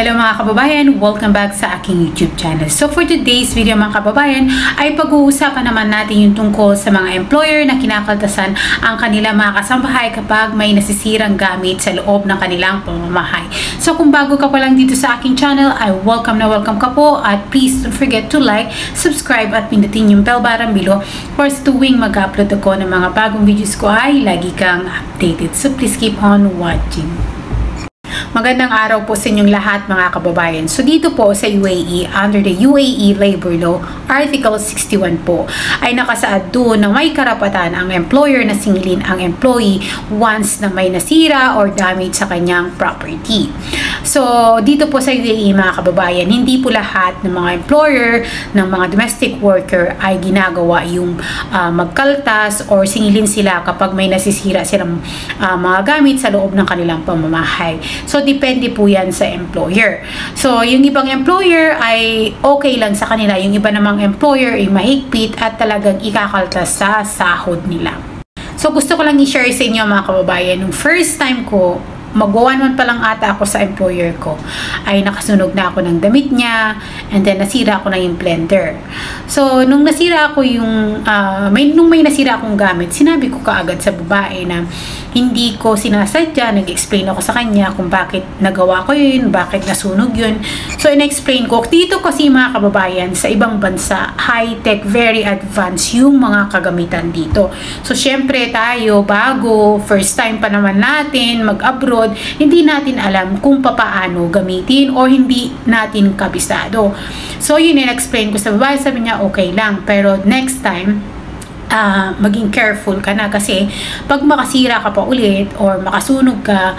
Hello mga kababayan! Welcome back sa aking YouTube channel. So for today's video mga kababayan, ay pag-uusapan naman natin yung tungkol sa mga employer na kinakaltasan ang kanilang mga kasambahay kapag may nasisirang gamit sa loob ng kanilang pamamahay. So kung bago ka pa lang dito sa aking channel, ay welcome ka po at please don't forget to like, subscribe at pindutin yung bell button below for sa tuwing mag-upload ako ng mga bagong videos ko ay lagi kang updated. So please keep on watching. Magandang araw po sa inyong lahat mga kababayan. So dito po sa UAE, under the UAE Labor Law, Article 61 po, ay nakasaad doon na may karapatan ang employer na singilin ang employee once na may nasira or damage sa kanyang property. So dito po sa UAE mga kababayan, hindi po lahat ng mga employer ng mga domestic worker ay ginagawa yung magkaltas or singilin sila kapag may nasisira silang mga gamit sa loob ng kanilang pamamahay. So depende po yan sa employer. So, yung ibang employer ay okay lang sa kanila. Yung iba namang employer ay mahigpit at talagang ikakaltas sa sahod nila. So, gusto ko lang i-share sa inyo mga kababayan. Nung first time ko, mag-1 month pa lang ata ako sa employer ko, ay nakasunog na ako ng damit niya, and then nasira ako na yung blender. So, nung nasira ako yung, nung may nasira akong gamit, sinabi ko kaagad sa babae na hindi ko sinasadya, nag-explain ako sa kanya kung bakit nagawa ko yun, bakit nasunog yun. So, in-explain ko, dito kasi mga kababayan, sa ibang bansa, high-tech, very advanced yung mga kagamitan dito. So, syempre tayo, bago, first time pa naman natin, mag-abroad, hindi natin alam kung papaano gamitin o hindi natin kabisado. So, yun in-explain ko sa babae, sabi niya, okay lang, pero next time, maging careful ka na kasi pag makasira ka pa ulit or makasunog ka,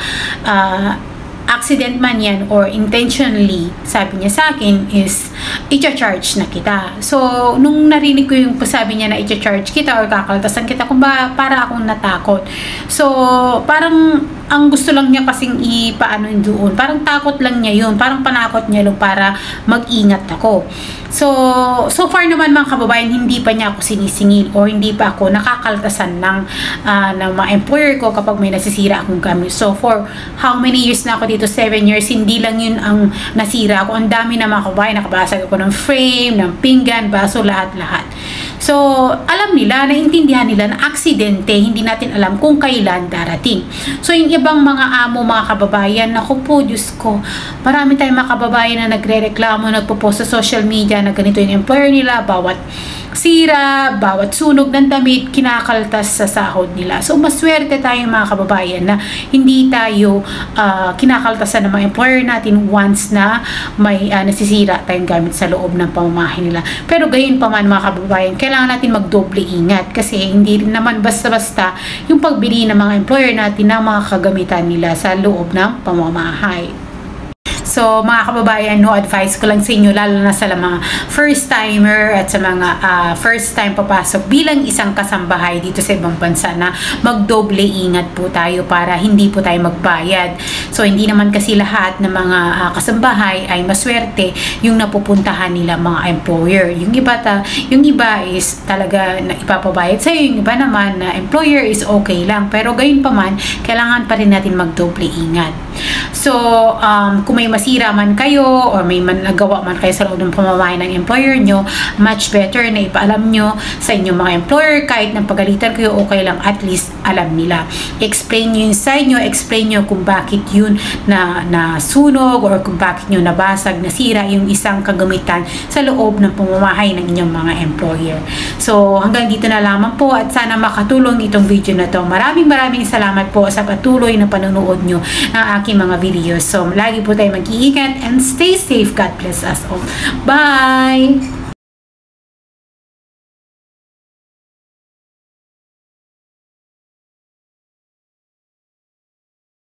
accident man yan or intentionally, sabi niya sa akin is i-charge na kita. So, nung narinig ko yung sabi niya na i-charge kita or kakaltasan kita, kung ba para akong natakot. So, parang ang gusto lang niya kasing ipaano yun doon. Parang takot lang niya yun. Parang panakot niya lang para mag-ingat ako. So far naman mga kababayan, hindi pa niya ako sinisingil o hindi pa ako nakakaltasan ng mga employer ko kapag may nasisira akong gamit. So for how many years na ako dito? 7 years. Hindi lang yun ang nasira ako. Ang dami na mga kababayan. Nakabasag ako ng frame, ng pinggan, baso, lahat-lahat. So alam nila, naiintindihan nila na aksidente, hindi natin alam kung kailan darating. So yung ibang mga amo, mga kababayan, naku po, Diyos ko, marami tayong mga kababayan na nagre-reklamo, nagpo-post sa social media na ganito yung employer nila, bawat sira, bawat sunog ng damit, kinakaltas sa sahod nila. So, maswerte tayong mga kababayan na hindi tayo kinakaltasan ng mga employer natin once na may nasisira tayong gamit sa loob ng pamamahay nila. Pero gayon pa man mga kababayan, kailangan natin magdoble ingat kasi hindi rin naman basta-basta yung pagbili ng mga employer natin ng mga kagamitan nila sa loob ng pamamahay. So, mga kababayan, no, advice ko lang sa inyo, lalo na sa mga first-timer at sa mga first-time papasok bilang isang kasambahay dito sa ibang bansa na magdoble ingat po tayo para hindi po tayo magbayad. So, hindi naman kasi lahat ng mga kasambahay ay maswerte yung napupuntahan nila mga employer. Yung iba is talaga na ipapabayad sa'yo. Yung iba naman na employer is okay lang. Pero gayon pa man, kailangan pa rin natin magdoble ingat. So, kung may masira man kayo or may nagawa man kayo sa loob ng pamamahay ng employer nyo, much better na ipaalam nyo sa inyong mga employer kahit nang pagalitan kayo, okay lang, at least alam nila. Explain nyo yung side nyo, explain nyo kung bakit yun na sunog or kung bakit nyo nabasag, nasira yung isang kagamitan sa loob ng pamamahay ng inyong mga employer. So, hanggang dito na lamang po at sana makatulong itong video na to. Maraming salamat po sa patuloy na panonood nyo ng aking mga videos. So, lagi po tayo mag-iingat and stay safe. God bless us all. Bye!